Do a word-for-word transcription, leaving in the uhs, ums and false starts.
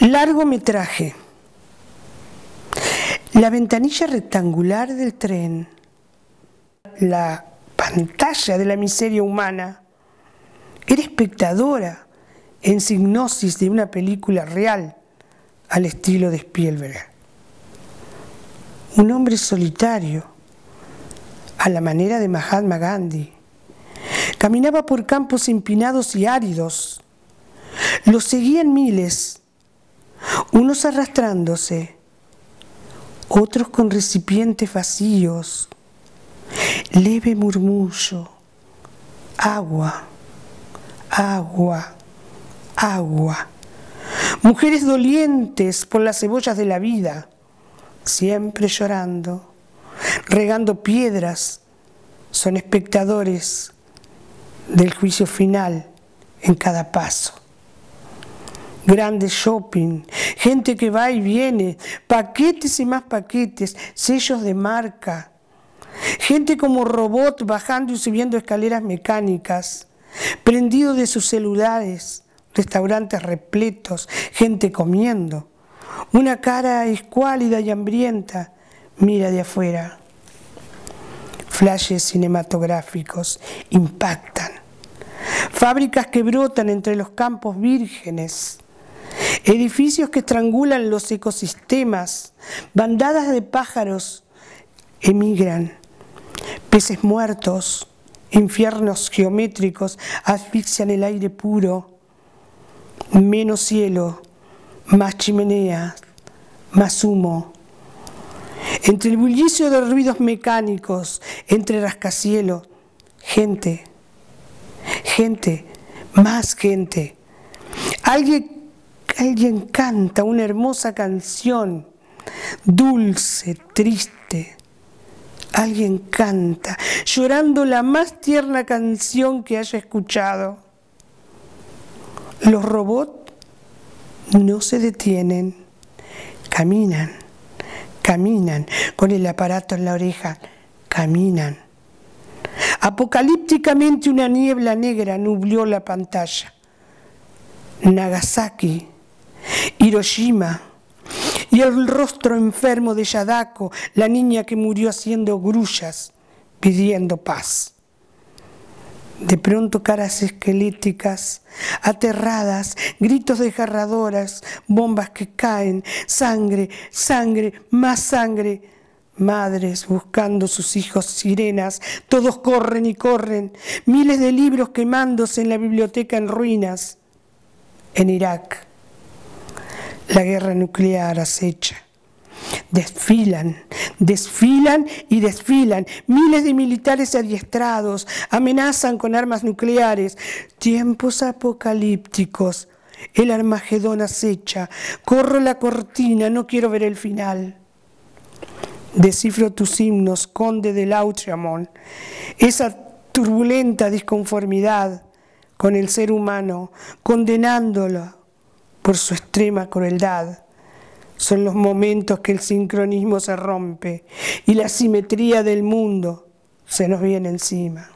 Largometraje. La ventanilla rectangular del tren, la pantalla de la miseria humana, era espectadora en hipnosis de una película real al estilo de Spielberg. Un hombre solitario, a la manera de Mahatma Gandhi, caminaba por campos empinados y áridos. Lo seguían miles, unos arrastrándose, otros con recipientes vacíos. Leve murmullo, agua, agua, agua. Mujeres dolientes por las cebollas de la vida, siempre llorando, regando piedras, son espectadores del juicio final en cada paso. Grandes shopping, gente que va y viene, paquetes y más paquetes, sellos de marca, gente como robot bajando y subiendo escaleras mecánicas, prendido de sus celulares, restaurantes repletos, gente comiendo. Una cara escuálida y hambrienta mira de afuera. Flashes cinematográficos impactan. Fábricas que brotan entre los campos vírgenes. Edificios que estrangulan los ecosistemas. Bandadas de pájaros emigran. Peces muertos, infiernos geométricos asfixian el aire puro. Menos cielo, más chimeneas, más humo. Entre el bullicio de ruidos mecánicos, entre rascacielos, gente, gente, más gente. Alguien, alguien canta una hermosa canción, dulce, triste. Alguien canta, llorando la más tierna canción que haya escuchado. Los robots no se detienen, caminan, caminan, con el aparato en la oreja, caminan. Apocalípticamente una niebla negra nublió la pantalla. Nagasaki, Hiroshima, y el rostro enfermo de Yadako, la niña que murió haciendo grullas, pidiendo paz. De pronto caras esqueléticas, aterradas, gritos desgarradores, bombas que caen, sangre, sangre, más sangre. Madres buscando sus hijos, sirenas, todos corren y corren. Miles de libros quemándose en la biblioteca en ruinas. En Irak, la guerra nuclear acecha. Desfilan, desfilan y desfilan. Miles de militares adiestrados amenazan con armas nucleares. Tiempos apocalípticos. El Armagedón acecha. Corro la cortina, no quiero ver el final. Descifro tus himnos, conde de Lautréamont. Esa turbulenta disconformidad con el ser humano, condenándolo por su extrema crueldad. Son los momentos que el sincronismo se rompe y la simetría del mundo se nos viene encima.